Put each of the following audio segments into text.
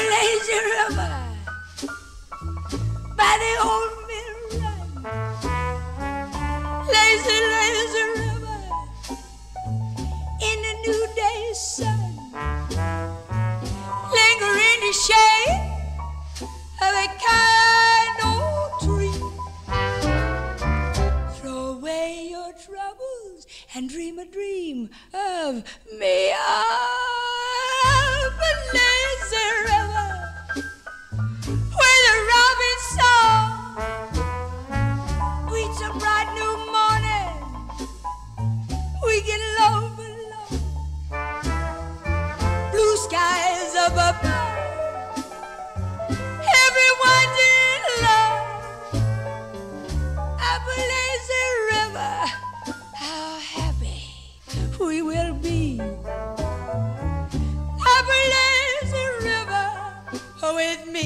lazy river by the old mill run. Lazy, lazy river in the new day sun. Linger in the shade of a kind old tree. Throw away your troubles and dream a dream of me. Up a lazy river where the robin song greets a bright new morning. We get low below, blue skies up above. Everyone's in love. Up a lazy river, how happy we will be. Up a lazy river with me.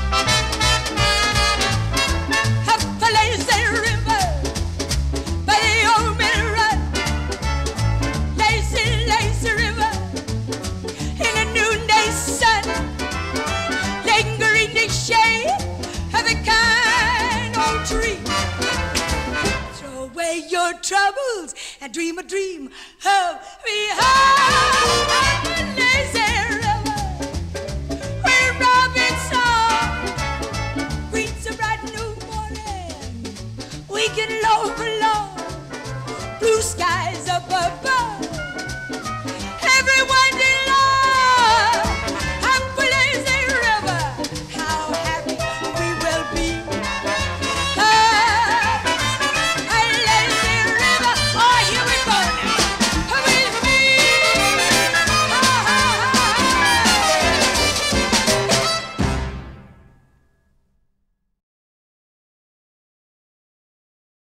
Up a lazy river by the old mill run. Lazy, lazy river in the noonday sun. Linger in the shade of a kind old tree. Throw away your troubles and dream a dream of me. Up a lazy river where robin song greets a bright new morning. We can low below